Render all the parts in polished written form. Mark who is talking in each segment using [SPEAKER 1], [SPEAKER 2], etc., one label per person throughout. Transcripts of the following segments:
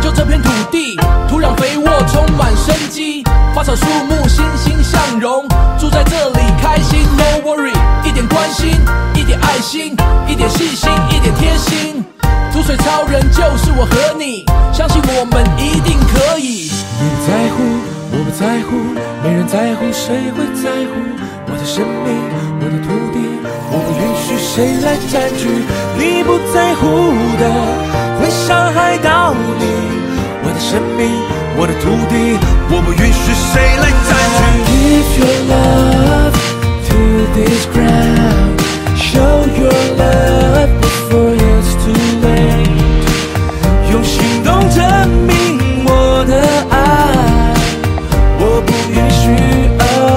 [SPEAKER 1] 救这片土地。土壤肥沃，充满生机，花草树木欣欣向荣。住在这里开心 ，No worry， 一点关心，一点爱心，一点细心，一点贴心。土水超人就是我和你，相信我们一定可以。
[SPEAKER 2] 你不在乎，我不在乎，没人在乎，谁会在乎？我的生命，我的土地，我不允许谁来占据。你不在乎的，会伤害到你。我的生命，我的土地，我不允许谁来占据。Give your love to this ground, show your love before it's too late. 用行动证明我的爱，我不允许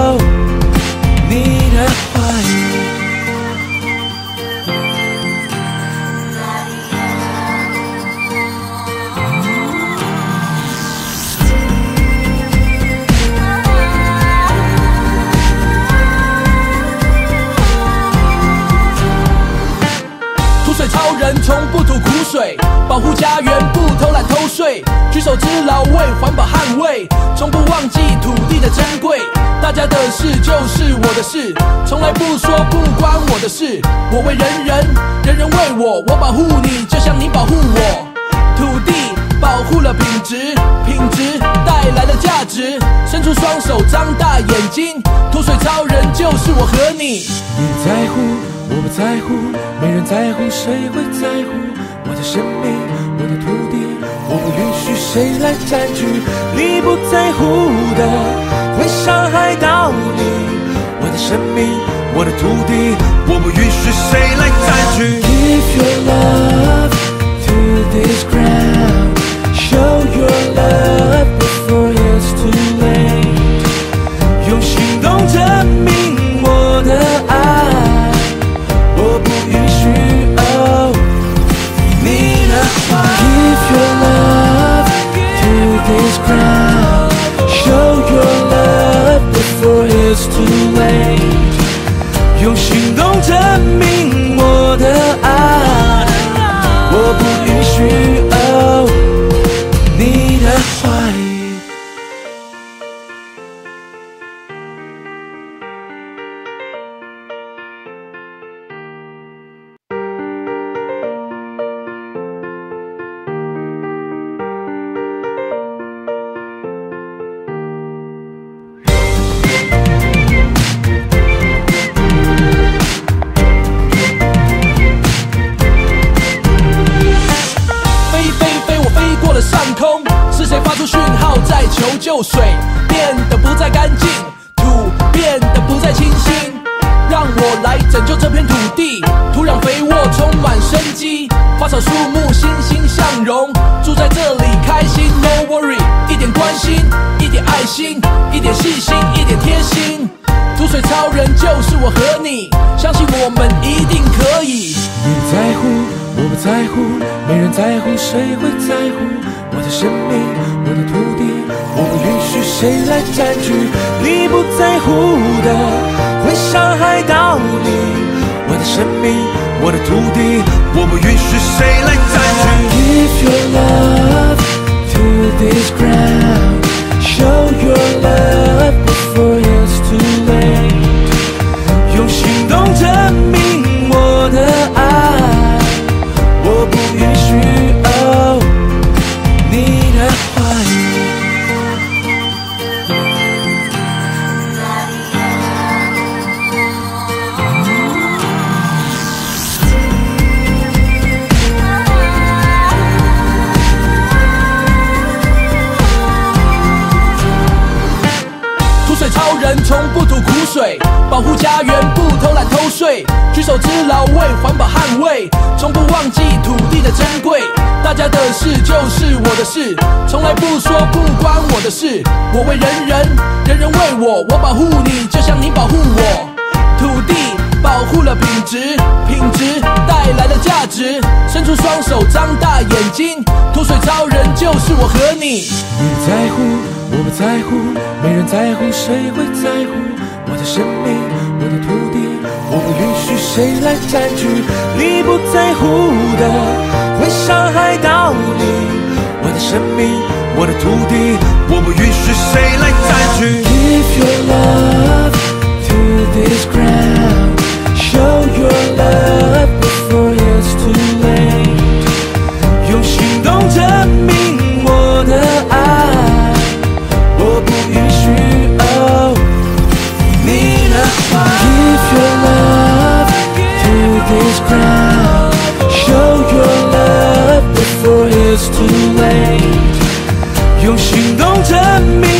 [SPEAKER 2] 你的怀疑。
[SPEAKER 1] 土水超人从不吐苦水，保护家园不偷懒偷税，举手之劳为环保捍卫，从不忘记土地的珍贵。大家的事就是我的事，从来不说不关我的事。我为人人，人人为我，我保护你，就像你保护我。土地保护了品质，品质带来了价值。伸出双手，张大眼睛，土水超人就是我和你。
[SPEAKER 2] 你不在乎，我不在乎，没人在乎，谁会在乎？我的生命，我的土地，我不允许谁来占据。你不在乎的，会伤害到你。我的生命，我的土地，我不允许谁来占据。Give your love to this ground, show your love before it's too late. 用行动证明我的爱，我不允许你的怀疑。Give your love to this ground, show your love before it's too late. 用行动证明我的爱，我不允许你的怀疑。
[SPEAKER 1] 求救水变得不再干净，土变得不再清新。让我来拯救这片土地，土壤肥沃，充满生机，花草树木欣欣向荣。住在这里开心 ，No worry， 一点关心，一点爱心，一点细心，一点贴心。土水超人就是我和你，相信我们一定可以。
[SPEAKER 2] 你不在乎，我不在乎，没人在乎，谁会在乎？我的生命，我的土地，我不允许谁来占据。你不在乎的，会伤害到你。我的生命，我的土地，我不允许谁来占据。Give your love to this ground, show your love before it's too late. 用行动证明我的爱，我不允许你的怀疑。
[SPEAKER 1] 土水超人从不吐苦水，保护家园不偷懒偷税，举手之劳为环保捍卫，从不忘记土地的珍贵。大家的事就是我的事，从来不说不关我的事。我为人人，人人为我，我保护你，就像你保护我。土地保护了品质，品质带来了价值。伸出双手，张大眼睛，土水超人就是我和你。
[SPEAKER 2] 你不在乎，我不在乎，没人在乎，谁会在乎？我的生命，我的土地，我不允许谁来占据。你不在乎的，会伤害到你。我的的生命，我的土地，我不允许谁来占据。Give your love to this ground, show your love before it's too late. 用行动证明我的爱，我不允许你的话。Give your love to this ground, show your love before it's too late. 用行动证明